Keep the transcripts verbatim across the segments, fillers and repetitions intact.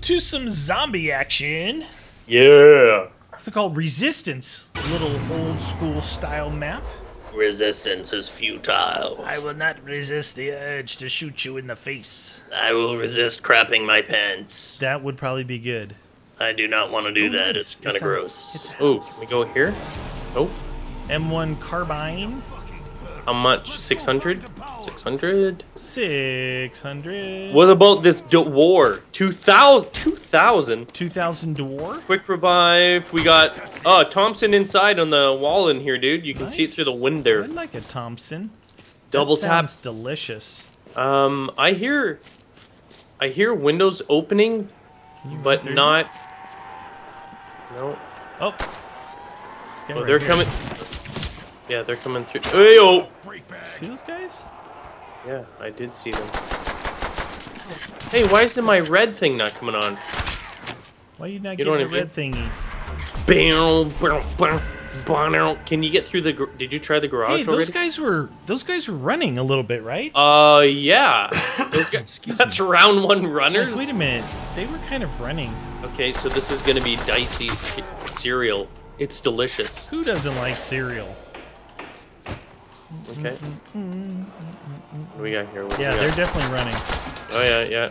to some zombie action. Yeah. It's called Resistance. A little old school style map. Resistance is futile. I will not resist the urge to shoot you in the face. I will resist crapping my pants. That would probably be good. I do not want to do Oh, that. it's- It's kind it's of a- gross. it's a Oh, house. can we go here? Oh, M one carbine. how much? six hundred? six hundred? six hundred. What about this d war? two thousand? two thousand? two thousand door. Quick revive. We got uh Thompson inside on the wall in here, dude. You can see it through the Nice. window. I'd like a Thompson. Double that tap. sounds delicious. Um, I hear, I hear windows opening, Can you but through? not. No. Oh. This guy Oh, right they're here. coming. Yeah, they're coming through. Hey, oh. See those guys? Yeah, I did see them. Hey, why isn't my red thing not coming on? Why are you not You know getting what the I mean? red thingy? Bam, bam, bam, bam. Can you get through the? gar- Did you try the garage Hey, those already? guys were those guys were running a little bit, right? Uh, yeah. Those guys, Excuse that's round one runners. Like, wait a minute, they were kind of running. Okay, so this is gonna be dicey c- cereal. It's delicious. Who doesn't like cereal? Okay. What do we got here? What do Yeah, we they're got? definitely running. Oh yeah, yeah.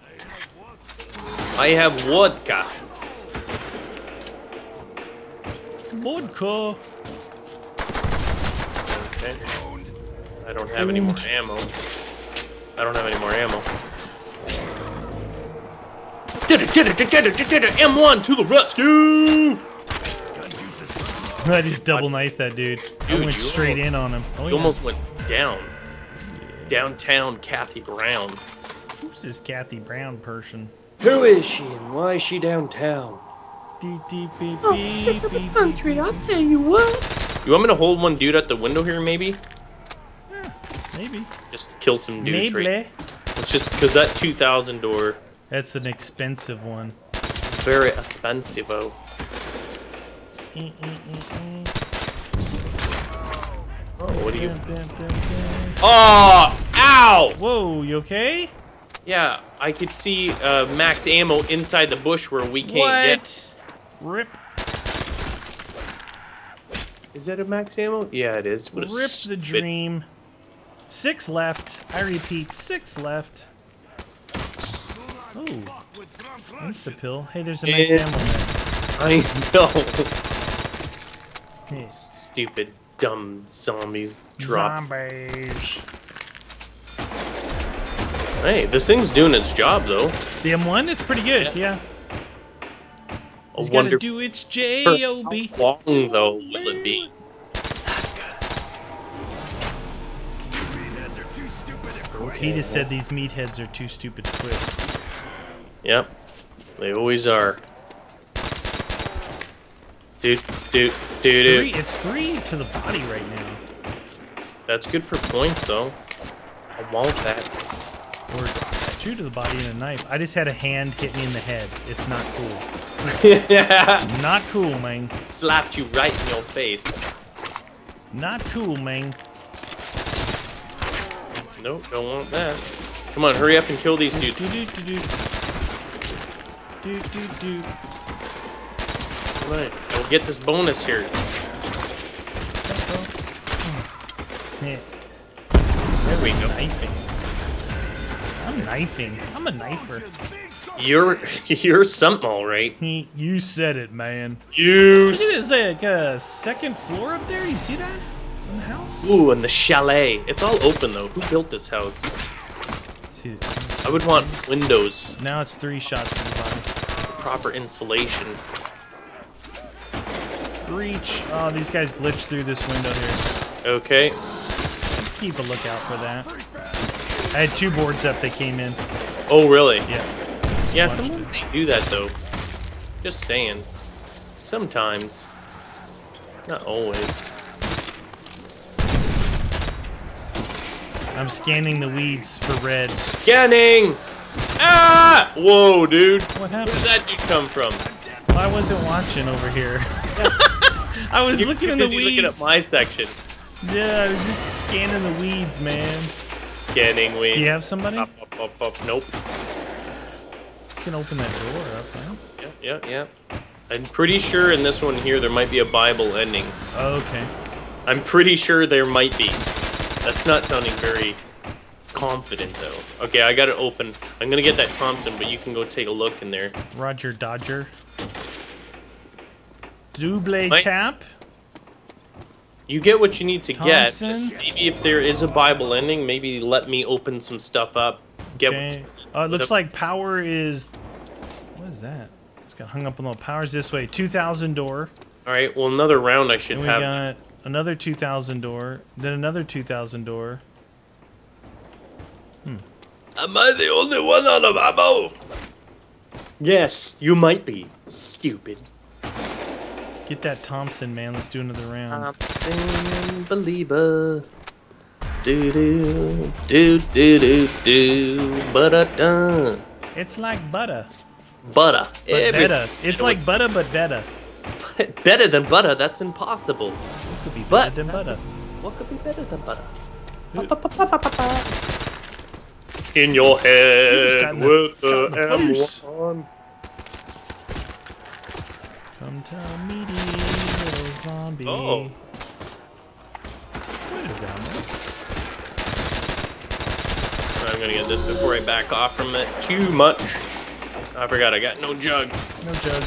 I have vodka. Vodka. Okay. I don't have any more ammo. I don't have any more ammo. Did it, did it, did it, did it, M one to the rescue! I just double knifed that dude. I Dude, went you straight almost- in on him. Oh, You yeah. almost went down. Downtown Kathy Brown. Who's this Kathy Brown person? Who is she and why is she downtown? Dee, dee, beep, Oh, beep, sick of the beep, country, I'll tell you what. You want me to hold one dude at the window here, maybe? beep. Maybe. Just to kill some dudes, right? Maybe. It's just because that two thousand door, That's an expensive one. very expensive. Oh. Eh, eh, eh, eh. Oh, what do you? Dun, dun, dun, dun. Oh, ow! Whoa, you okay? Yeah, I could see uh, max ammo inside the bush where we can't What? get. Rip, Is that a max ammo? Yeah, it is. What a rip the stupid- dream. Six left. I repeat, six left. Oh, that's the pill. Hey, there's a nice It's- ammo I know. there. Hey, Stupid, dumb zombies drop. zombies. Hey, this thing's doing its job though. The M one, it's pretty good. Yeah. I It's wonder gotta do its for J O B. how long though will it be? He just said these meatheads are too stupid to quit. Yep, they always are. Dude, dude, dude, Three, dude. it's three to the body right now. That's good for points though. I want that. Or two to the body and a knife. I just had a hand hit me in the head. It's not cool. Yeah. Not cool, man. Slapped you right in your face. Not cool, man. Nope, don't want that. Come on, hurry up and kill these dudes. Do do do do. Do do do. Right, I'll get this bonus here. Yeah. There we go. Knifing. I'm knifing. I'm a knifer. You're you're something, all right. He, you said it, man. You. Look at this, like a second floor up there. You see that in the house? Ooh, and the chalet. It's all open though. Who built this house? See, I would want windows, now it's three shots to the body. proper insulation. Breach. Oh, these guys glitched through this window here. Okay. Just keep a lookout for that. I had two boards up. They came in. Oh, really? Yeah. Yeah, watched sometimes they do that though. Just saying. Sometimes. Not always. I'm scanning the weeds for red. Scanning! Ah! Whoa, dude. What Where'd happened? that dude come from? I wasn't watching over here. I was You- looking in the because you're weeds. looking at my section. Yeah, I was just scanning the weeds, man. Scanning weeds. Do you have somebody? Up, up, up, up. Nope. can open that door up, huh? Yeah, yeah, yeah. I'm pretty sure in this one here there might be a Bible ending. Okay. I'm pretty sure there might be. That's not sounding very confident though. Okay, I got it open. I'm gonna get that Thompson, but you can go take a look in there. Roger Dodger. Double Might- tap. You get what you need to Thompson. get. Maybe if there is a Bible ending, maybe let me open some stuff up. Get what Okay. you- Uh, it looks the- like power is. What is that? It's got hung up on the powers this way. two thousand door. All right. Well, another round I should Then we have. got another two thousand door. Then another two thousand door. Am I the only one on the Bible? Yes, you might be. Stupid. Get that Thompson, man. Let's do another round. Thompson believer. Do do do do do do. But dun. It's like butter. Butter. But Every- better. It's like butter, but better. better than butter. That's impossible. It could be better But than that's butter. What could be better than butter? Ooh. In your head Shot in the- with shot in the the M face. one. Come tell me, little zombie. Oh. What is that, man? I'm gonna get this before I back off from it too much. I forgot I got no jug. No jug.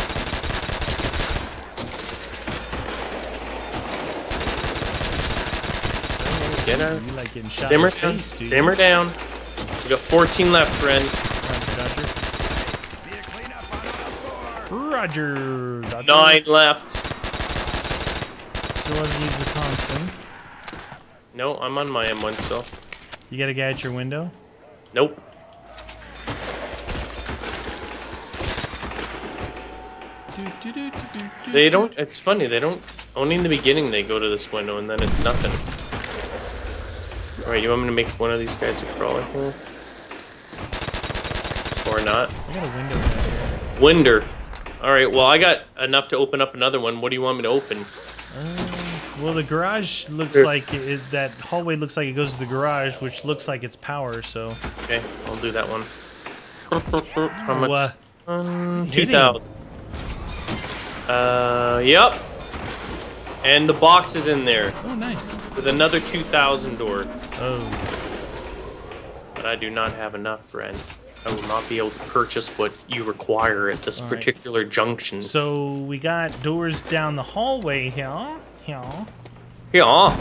Get out. You like getting shot Simmer in the down. face, dude. Simmer down. We got fourteen left, friend. Roger, Dodger. Roger, Dodger. Nine left. Still haven't used the Thompson. No, I'm on my M one still. You got a guy at your window? Nope. Do, do, do, do, do, do. They don't. It's funny. They don't. Only in the beginning they go to this window, and then it's nothing. All right, you want me to make one of these guys a crawler here, or not? I got a window down here. Winder. All right. Well, I got enough to open up another one. What do you want me to open? Uh, well, the garage looks Here. like it, it- that hallway looks like it goes to the garage, which looks like it's power. So Okay, I'll do that one. How much? What? Um, Hitting. Two thousand. Uh, yep. And the box is in there oh, nice. with another two thousand door. Oh, But I do not have enough, friend. I will not be able to purchase what you require at this All right. particular junction. so we got doors down the hallway here. Here. Yeah.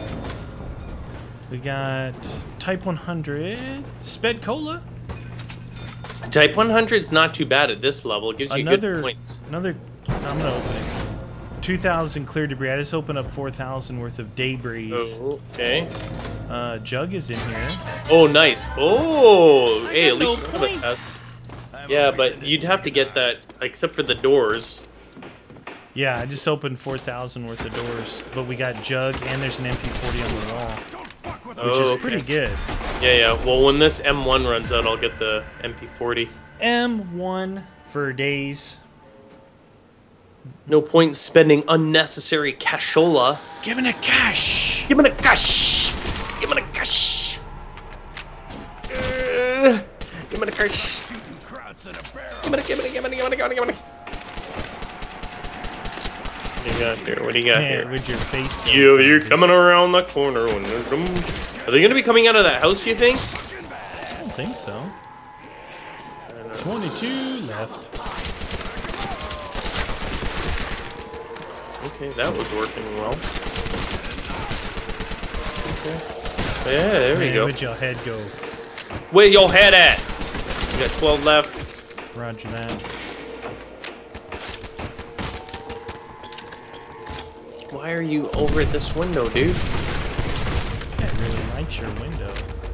We got Type one hundred, Sped Cola, Type one hundred is not too bad at this level. It gives you another good points. another. I'm gonna open it. two thousand clear debris. I just opened up four thousand worth of debris. Oh, okay. Uh, Jug is in here. Oh, nice. Oh, I hey, got at least no one of us points. has. Yeah, but you'd have to get that, except for the doors. Yeah, I just opened four thousand worth of doors, but we got Jug and there's an M P forty on the wall, which Oh, is okay. pretty good. Yeah, yeah. Well, when this M one runs out, I'll get the M P forty. M one for days. No point in spending unnecessary cashola. Give me the cash. Give me the cash. Give me the cash. Uh, give me the cash. Give me the, give me the, give me the, give me the, give me the, give me the. What do you got here? What do you got Man, here? with your face. You, you're coming around the corner. When they're come- Are they gonna be coming out of that house, you think? I don't think so. twenty-two left. Okay, that was working well. Okay. Yeah, there we Man, go. where'd your head go? Where your head at? You got twelve left. Roger that. Why are you over at this window, dude? That really likes your window.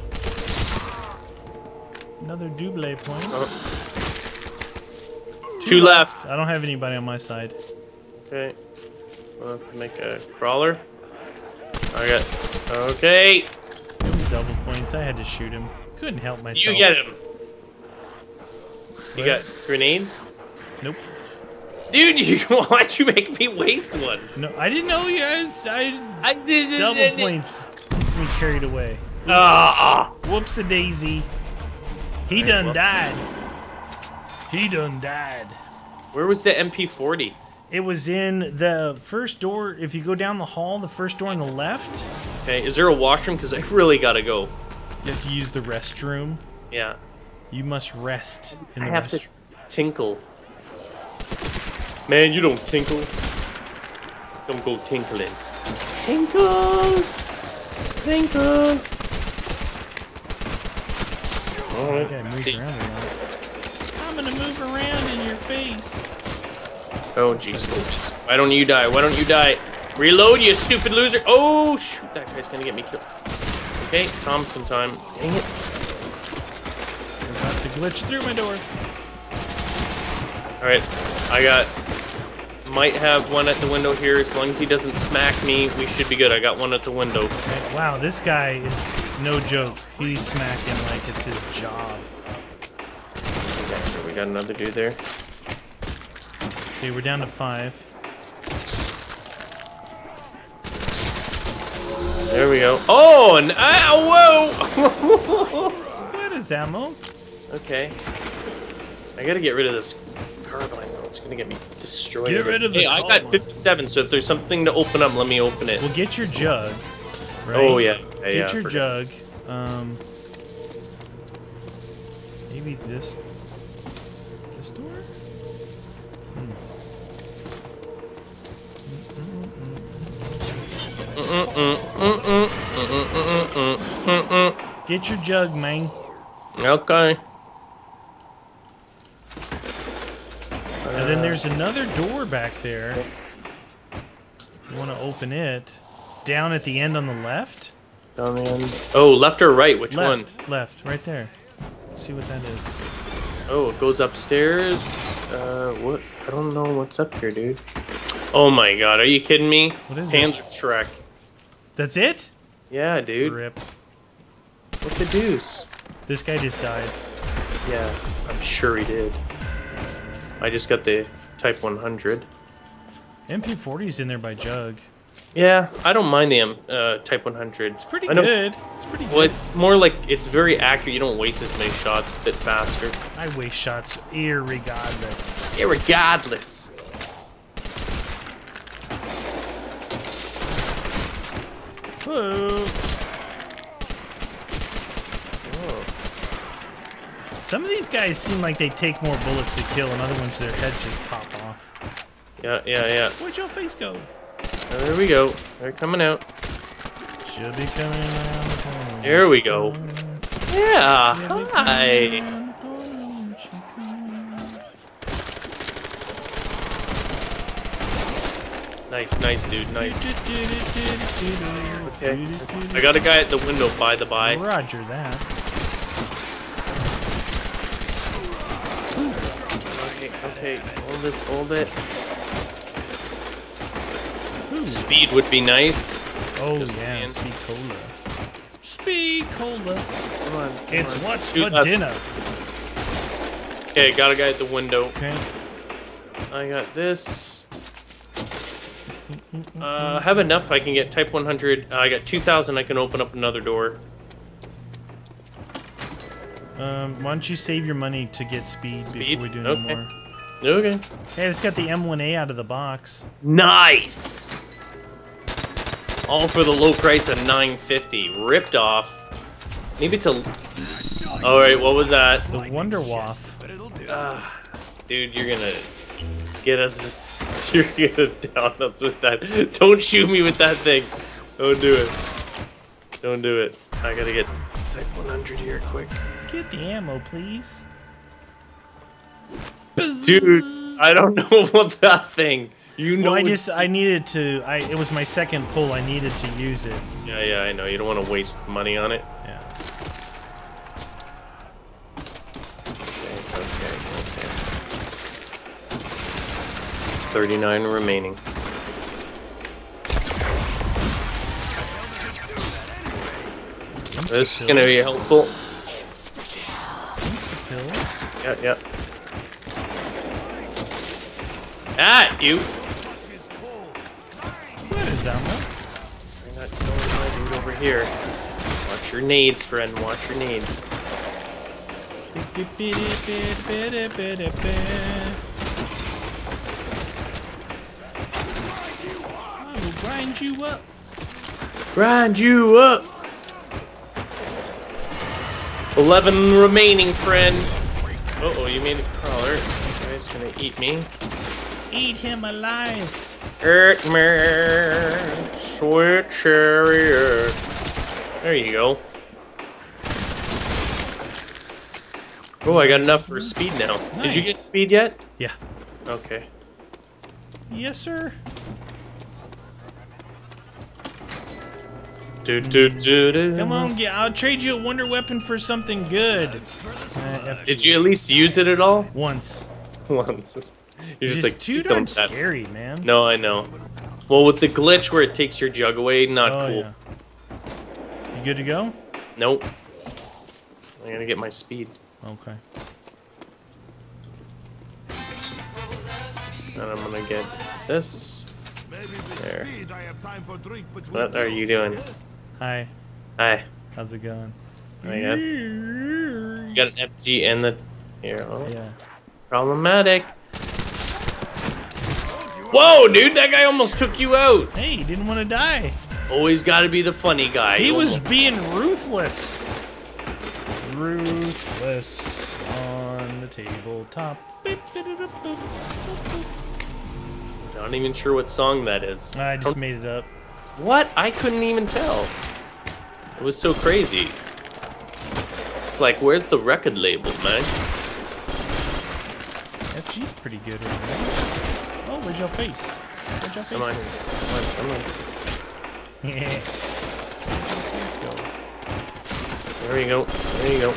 Another double point. Oh. Two left. I don't have anybody on my side. Okay. We'll have to make a crawler. I got. Okay. It was double points. I had to shoot him. Couldn't help myself. You get him. You What? got grenades? Nope. Dude, you, why'd you make me waste one? No, I didn't know you guys. I I just. double points. Gets me carried away. Ah. Whoops a daisy. He Right, done well. died. He done died. Where was the M P forty? It was in the first door. If you go down the hall, the first door on the left. Okay, is there a washroom? Because I really gotta go. You have to use the restroom. Yeah. You must rest in I the have restroom. to tinkle. Man, you don't tinkle. Don't go tinkling. Tinkle! Sprinkle! Alright, Okay, move see. around a lot. I'm gonna move around in your face. Oh, jeez. Why don't you die? Why don't you die? Reload, you stupid loser! Oh, shoot, that guy's gonna get me killed. Okay, Thompson time. Dang it. You're about to glitch through my door. Alright, I got... Might have one at the window here. As long as he doesn't smack me, we should be good. I got one at the window. Okay, wow, this guy is no joke. He's smacking like it's his job. Okay, so we got another dude there. Okay, we're down to five. There we go. Oh, and ah, whoa! That is ammo. Okay. I gotta get rid of this carbine though. It's gonna get me destroyed. Get rid of the Hey, I got carbine. fifty-seven, so if there's something to open up, let me open it. Well, get your jug. Right? Oh, yeah. yeah Get yeah, your forgot. jug. Um, maybe this. This door? Hmm. Get your jug, man. Okay. And then there's another door back there. If you want to open it, it's down at the end on the left. Down the end. Oh, left or right? Which one? Left, left, right there. See what that is. Oh, it goes upstairs. Uh, what? I don't know what's up here, dude. Oh my god, are you kidding me? What is Panzer it? Shrek. That's it? Yeah, dude. Rip. What the deuce? This guy just died. Yeah, I'm sure he did. I just got the Type one hundred. M P forty's in there by Jug. Yeah, I don't mind the um, uh, Type one hundred. It's pretty I don't- good. It's pretty good. Well, it's more like it's very accurate. You don't waste as many shots. It's a bit faster. I waste shots irregardless. Irregardless. Whoa. Oh. Some of these guys seem like they take more bullets to kill, and other ones their heads just pop off. Yeah, yeah, yeah. Where'd your face go? Oh, there we go. They're coming out. Should be coming around the corner. There we go. Yeah, hi. Nice, nice, dude, nice. Okay. I got a guy at the window, by the by. Roger that. Okay, okay, hold this, hold it. Speed would be nice. Oh Just yeah, saying. speed cola. Speed cola. Come on. come It's on. what's Shoot for up. dinner. Okay, got a guy at the window. Okay. I got this. Uh, I have enough. I can get Type one hundred. Uh, I got two thousand. I can open up another door. Um, why don't you save your money to get speed, Speed? before we do any Okay. more? Okay. Hey, I just got the M one A out of the box. Nice. All for the low price of nine fifty. Ripped off. Maybe to. All right. What was that? The Wonder Waff. Uh, dude, you're gonna get us. You're gonna down us with that. Don't shoot me with that thing. Don't do it. Don't do it. I gotta get Type one hundred here quick. Get the ammo, please. Dude, I don't know about that thing. You know. Well, I it's- just I needed to. I it was my second pull. I needed to use it. Yeah, yeah, I know. You don't want to waste money on it. Yeah. Okay, okay, okay. thirty-nine remaining. This is gonna be helpful. Pills. Yeah, yeah. Ah, you! What is ammo? You're not going my dude over here. Watch your nades, friend. Watch your nades. I will grind you up. Grind you up. Eleven remaining, friend. Uh oh, you made a crawler. You guys gonna eat me? Eat him alive. Eat me, sweet chariot. There you go. Oh, I got enough for speed now. Nice. Did you get speed yet? Yeah. Okay. Yes, sir. Do, do, do, do. Come on, yeah, I'll trade you a wonder weapon for something good. Uh, Did you at least use it at all? Once. Once. You're just It's like, too don't darn that. scary, man. No, I know. Well, with the glitch where it takes your jug away, not Oh, cool. yeah. You good to go? Nope. I gotta get my speed. Okay. And I'm gonna get this. There. What are you doing? Hi. Hi. How's it going? Oh, yeah. You got an F G and the... Here, oh. Yeah. Problematic. Whoa, dude, that guy almost took you out. Hey, he didn't want to die. Always gotta be the funny guy. He was almost... being ruthless. Ruthless on the tabletop. Not even sure what song that is. I just made it up. What? I couldn't even tell. It was so crazy. It's like, where's the record label, man? F G's pretty good right now. Oh, where's your face? Where's your face? Come on. go? Come on, come on. Yeah. There you go. There you go.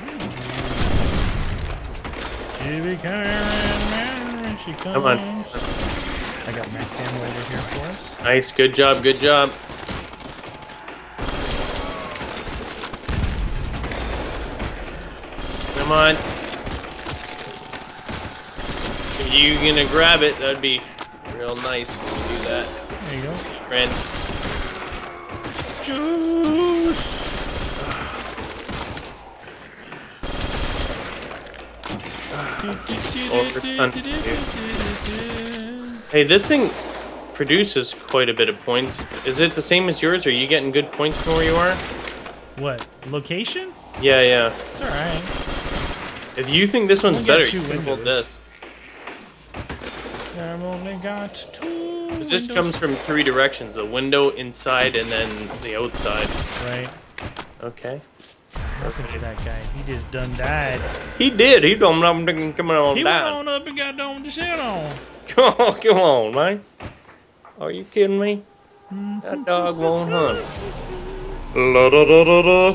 She be coming around when she comes. Come on. I got max ammo over here for us. Nice. Good job. Good job. Come on. If you gonna grab it, that'd be real nice if you do that. There you go. Friend. Juice. Hey, this thing produces quite a bit of points. Is it the same as yours? Are you getting good points from where you are? What? Location? Yeah, yeah. It's alright. If you think this one's Only got better, two you can hold windows. this. I've only got two. 'Cause this windows. comes from three directions: the window, inside, and then the outside. Right. Okay. Look at that guy. He just done died. He did. He don't know I'm coming on He went down. on up and got down the shit on. Come on, come on, man. Are you kidding me? That dog won't hunt. La da da da da.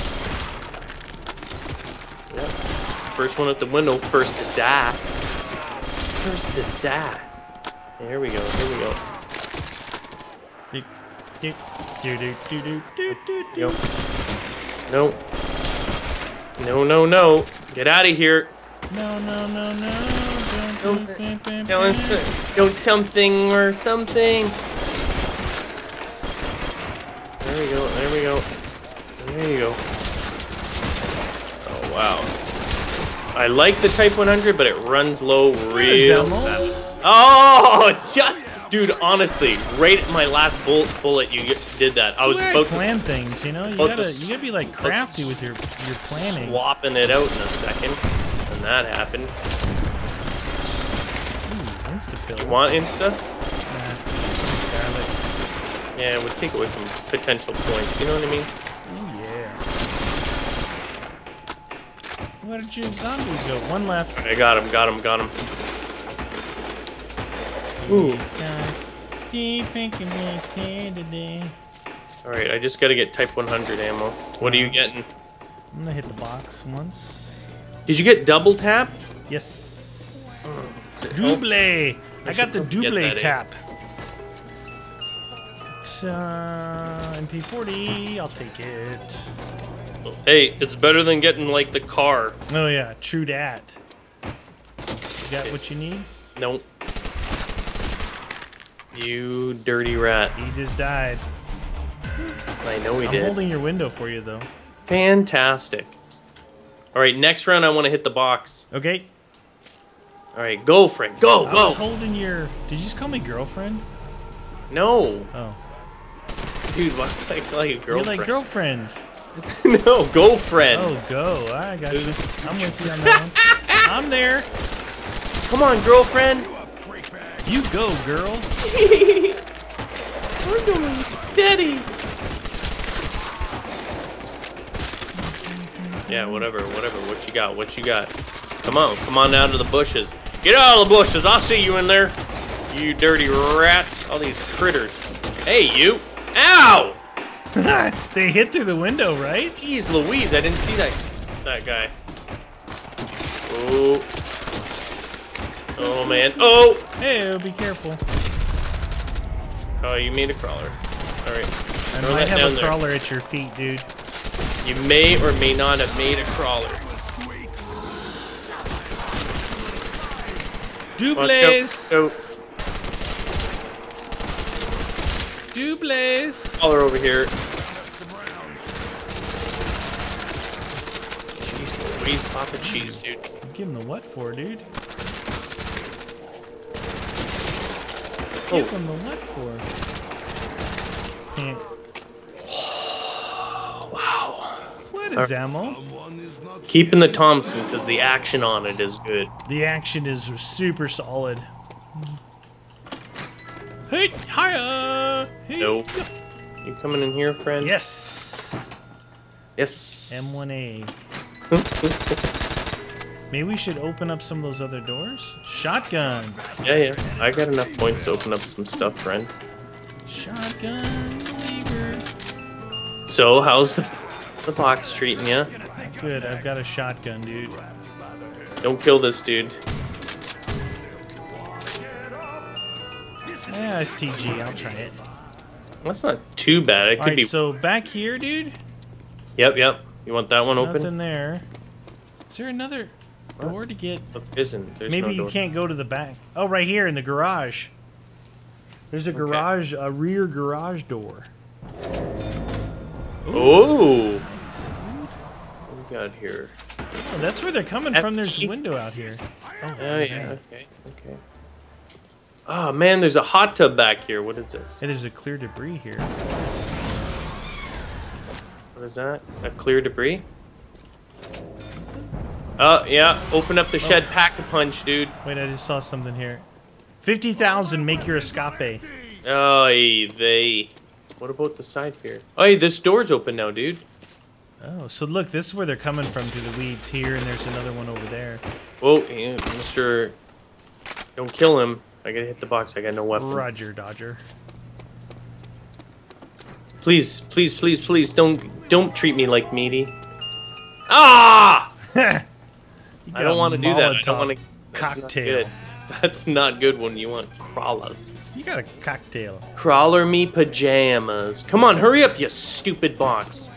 Yep. First one at the window, first to die. First to die. Here we go. Here we go. Do, do, do, do, do, do, do, do. Yo. No. No, no, no. Get out of here. No, no, no, no. Don't, do, bam, bam, Go, bam. go something or something. There we go. There we go. There you go. Oh, wow. I like the Type one hundred, but it runs low real There's fast. Oh, just, dude, honestly, right at my last bullet, bullet you did that. I was That's the way about I to plan things, you know. You about gotta, to you gotta be like crafty with your your planning. swapping it out in a second, and that happened. Ooh, insta pill. You want Insta? Nah. Scarlet. Yeah, it would take away from potential points. You know what I mean? Oh yeah. Where did your zombies go? One left. I got him. Got him. Got him. Ooh. Deep thinking me here today. All right, I just gotta get Type one hundred ammo. What are you getting? I'm gonna hit the box once. Did you get double tap? Yes. Is it- Double. I got should the get double that, eh? tap. Uh, M P forty. I'll take it. Oh, hey, it's better than getting like the car. Oh yeah, true dat. You got what you need? Nope. You dirty rat. He just died. I know he I'm did. holding your window for you though. Fantastic. All right, next round I want to hit the box. Okay. All right, go, Frank. Go, I go. was holding your... Did you just call me girlfriend? No. Oh. Dude, why do I call you girlfriend? You're like girlfriend. No, go, friend. Oh, go. I got you. I'm with you on that one. I'm there. Come on, girlfriend. You go, girl. We're going steady. Yeah, whatever, whatever. What you got? What you got? Come on, come on down to the bushes. Get out of the bushes. I'll see you in there. You dirty rats. All these critters. Hey, you. Ow! They hit through the window, right? Jeez Louise, I didn't see that that guy. Oh. Oh, man. Oh! Hey, be careful. Oh, you made a crawler. All right. I Throw might that have down a there. crawler at your feet, dude. You may or may not have made a crawler. Doubles! Go. Doubles! Crawler over here. Jeez Louise, Papa Cheese, dude. Give him the what for, dude? Oh. Give him the what for? Can't. Wow. What is ammo? Keeping the Thompson because the action on it is good. The action is super solid. Hey, hiya! Hey. Nope. You coming in here, friend? Yes. Yes. M one A. Maybe we should open up some of those other doors. Shotgun. Yeah, yeah. I got enough points to open up some stuff, friend. Shotgun. Lever. So, how's the the box treating ya? Good. I've got a shotgun, dude. Don't kill this dude. Yeah, S T G. I'll try it. That's not too bad. It All could right. be. So back here, dude. Yep, yep. You want that one open? Nothing there. Is there another door to get? There isn't. There's Maybe no you door. can't go to the back. Oh, right here in the garage. There's a garage, a rear garage door. Oh. What we got here? Oh, that's where they're coming from. There's a window out here. Oh, Oh yeah. Okay. Okay. Oh man, there's a hot tub back here. What is this? Hey, there's a clear debris here. What is that? A clear debris? Oh yeah. Open up the shed. Pack a punch, dude. Wait, I just saw something here. fifty thousand, make your escape. Oh, they. What about the side here? Oh, hey, this door's open now, dude. Oh, so look, this is where they're coming from through the weeds here, and there's another one over there. Whoa, yeah, Mister Don't kill him. I gotta hit the box. I got no weapon. Roger, Dodger. Please, please, please, please, don't don't treat me like meaty. Ah! I don't want to do that. I don't want to. Cocktail. That's not good when you want crawlers. You got a cocktail. Crawler me pajamas. Come on, hurry up, you stupid box.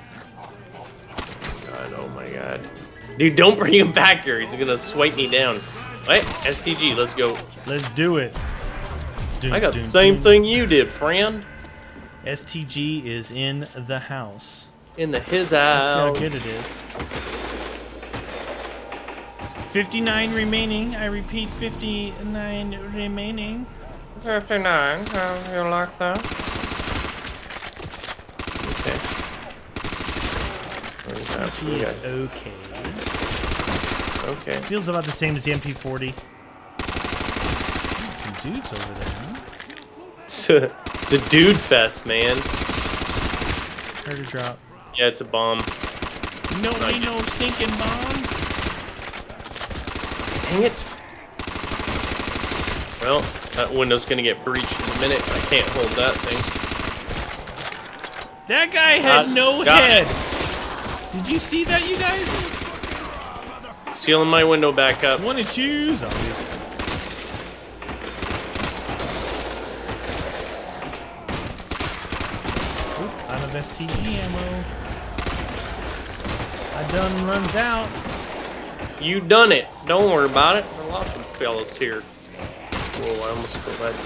God, oh my god. Dude, don't bring him back here. He's gonna swipe me down. Wait, S T G, let's go. Let's do it. Dun, I got dun, the same dun. thing you did, friend. S T G is in the house. In the his Let's see how house. good it is. fifty-nine remaining. I repeat, fifty-nine remaining. fifty-nine. How you like that? Okay. What is that? He is okay. Okay. Feels about the same as the M P forty. Some dudes over there, huh? It's a, it's a dude fest, man. Heard a drop. Yeah, it's a bomb. No, ain't no stinking bombs. Dang it. Well, that window's gonna get breached in a minute. I can't hold that thing. That guy had Got- no got head. it. Did you see that, you guys? Sealing my window back up. Want to choose, obviously. Oop, out of S T G ammo. I done runs out. You done it. Don't worry about it. There are lots of fellas here. Whoa, I almost killed that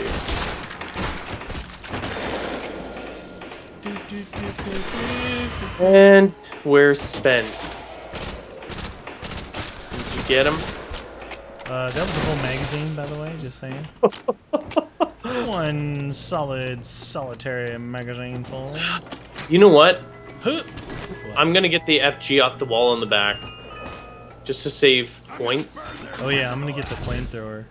dude. Do, do, do, do, do, do. And we're spent. Get him. Uh, that was the whole magazine, by the way, just saying. One solid, solitary magazine full. You know what? Huh. I'm gonna get the F G off the wall in the back. Just to save points. Oh yeah, I'm gonna get the flamethrower.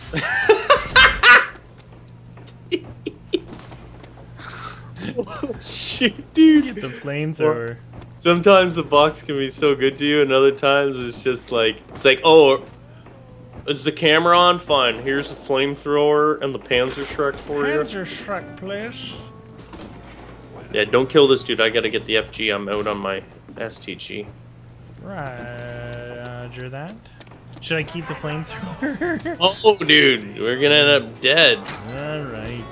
Shit, dude. Get the flamethrower. Sometimes the box can be so good to you, and other times it's just like, it's like, oh, is the camera on? Fine. Here's the flamethrower and the Panzerschreck for you. Panzerschreck, please. Yeah, don't kill this dude. I gotta get the F G. I'm out on my S T G. Roger that. Should I keep the flamethrower? Oh, dude, we're gonna end up dead. All right.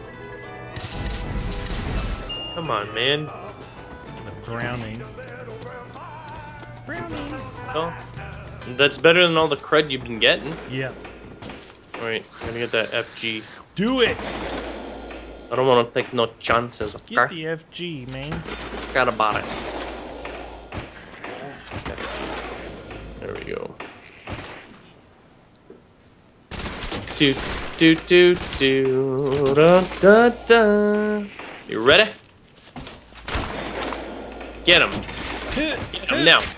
Come on, man. The Browning. Browning. Oh, that's better than all the crud you've been getting. Yep. All right, I'm gonna get that F G. Do it. I don't want to take no chances. Okay? Get the F G, man. Got about it. There we go. Do do do do da da da. You ready? Get him! Get him now!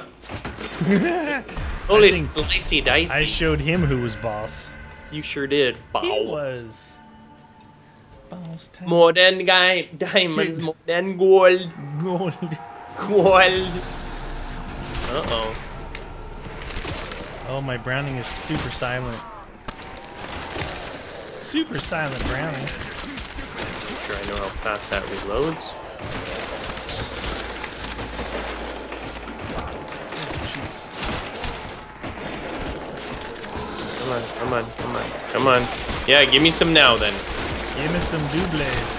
Holy slicey dicey! I showed him who was boss. You sure did. Boss. He was. Boss time. More than guy diamonds, more than gold. Gold. Gold. Uh oh. Oh, my Browning is super silent. Super silent Browning. Sure, I know how fast that reloads. Come on, come on, come on, come on. Yeah, give me some now then. Give me some doubles.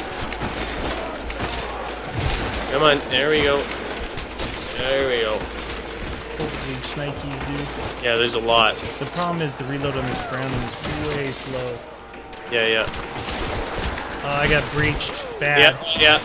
Come on, there we go. There we go. Holy shnikes, dude. Yeah, there's a lot. The problem is the reload on this Browning is way slow. Yeah, yeah. Oh, I got breached. Bad. Yeah, yeah.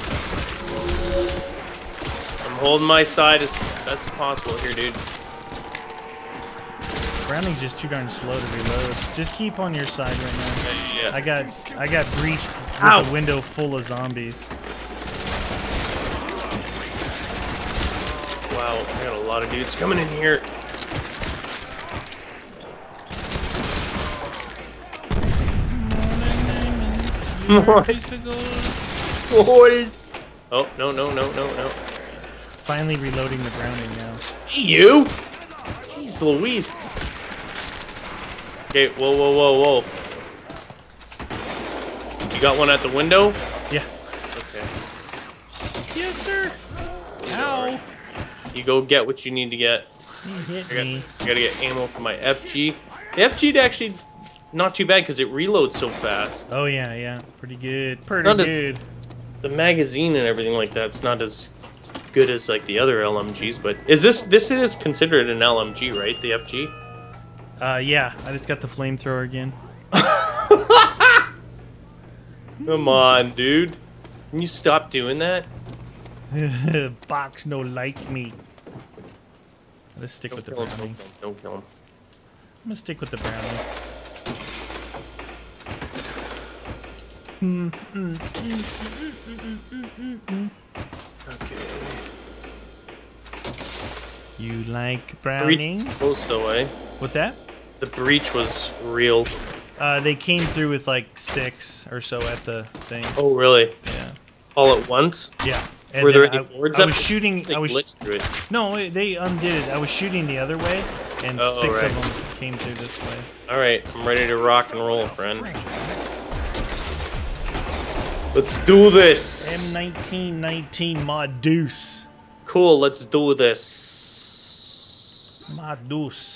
I'm holding my side as best as possible here, dude. Browning's just too darn slow to reload. Just keep on your side right now. Yeah, yeah. I got I got breached with Ow. a window full of zombies. Wow, I got a lot of dudes coming in here. Oh, no, no, no, no, no. Finally reloading the Browning now. Hey, you! Jeez Louise. Okay, whoa, whoa, whoa, whoa. You got one at the window? Yeah. Okay. Yes, sir. Ow. You go get what you need to get. He hit I, got, me. I gotta get ammo for my F G. The F G'd actually not too bad because it reloads so fast. Oh yeah, yeah. Pretty good. Pretty Not as- good. The magazine and everything like that's not as good as like the other L M Gs, but is this this is considered an L M G, right? The F G? Uh, yeah. I just got the flamethrower again. Come on, dude. Can you stop doing that? Box no like me. Let's stick Don't with the kill him, Browning. don't kill him. I'm gonna stick with the Browning. Okay. You like Breach Browning? is close though, eh? What's that? The breach was real. Uh, they came through with like six or so at the thing. Oh, really? Yeah. All at once? Yeah. And Were there then any I, boards I up? was shooting. They I was glitched through it. no, they undid it. I was shooting the other way, and Oh, six right. of them came through this way. All right, I'm ready to rock and roll, friend. Let's do this. M nineteen nineteen Mod Deuce. Cool, let's do this. Mod Deuce.